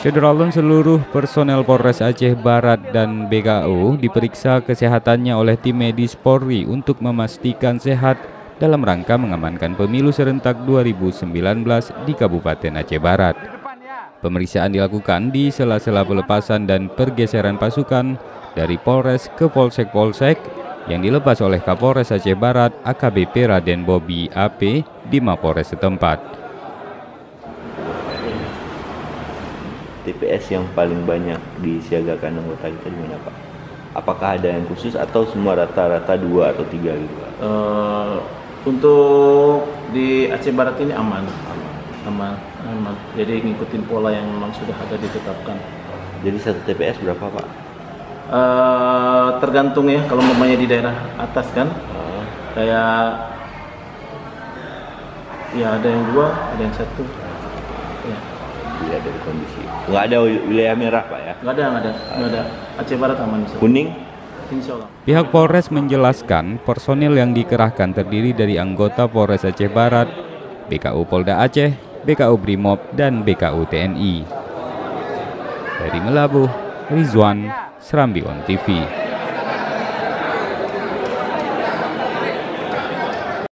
Syederalun seluruh personel Polres Aceh Barat dan BKU diperiksa kesehatannya oleh tim medis Polri untuk memastikan sehat dalam rangka mengamankan pemilu serentak 2019 di Kabupaten Aceh Barat. Pemeriksaan dilakukan di sela-sela pelepasan dan pergeseran pasukan dari Polres ke Polsek-Polsek yang dilepas oleh Kapolres Aceh Barat AKBP Raden Bobi AP di Mapolres setempat. TPS yang paling banyak disiagakan anggota kita di mana, Pak? Apakah ada yang khusus atau semua rata-rata 2 atau 3 gitu, Pak? Untuk di Aceh Barat ini aman. Jadi ngikutin pola yang memang sudah ada ditetapkan. Jadi satu TPS berapa, Pak? Tergantung ya, kalau umpamanya di daerah atas kan, kayak ya ada yang 2, ada yang 1. Ya. Dilihat dari kondisi. Nggak ada wilayah merah, Pak ya? Nggak ada. Aceh Barat aman. Kuning? Insya Allah. Pihak Polres menjelaskan personil yang dikerahkan terdiri dari anggota Polres Aceh Barat, BKU Polda Aceh, BKU Brimob, dan BKU TNI. Dari Melabuh, Rizwan, Serambi On TV.